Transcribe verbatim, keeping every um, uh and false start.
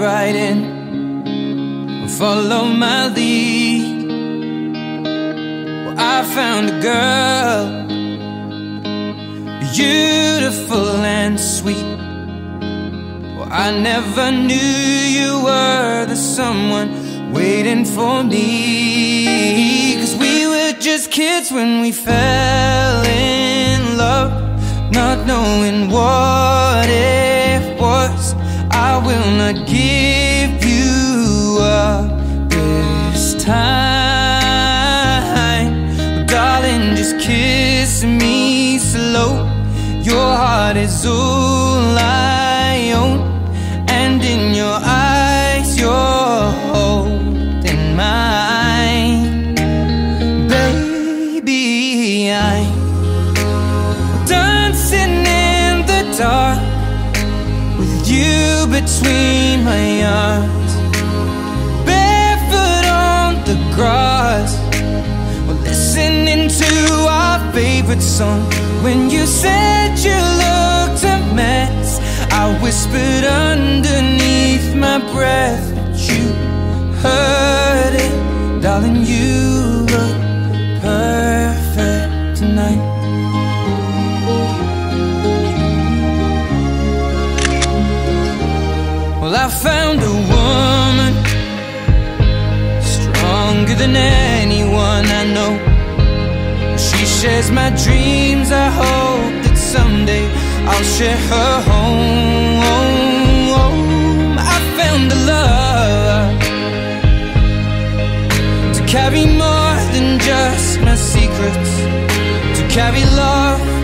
right in and follow my lead. Well, I found a girl, beautiful and sweet. Well, I never knew you were the someone waiting for me. 'Cause we were just kids when we fell in love, not knowing what it was. I will not give you up this time, but darling, just kiss me slow. Your heart is all I own, and in your eyes you're holding mine. Baby, I'm dancing in the dark with you between my arms, barefoot on the grass. We're listening to our favorite song. When you said you looked a mess, I whispered underneath my breath, but you heard it. Darling, you look perfect tonight. Well, I found a woman stronger than anyone I know. She shares my dreams. I hope that someday I'll share her home. I found a love to carry more than just my secrets, to carry love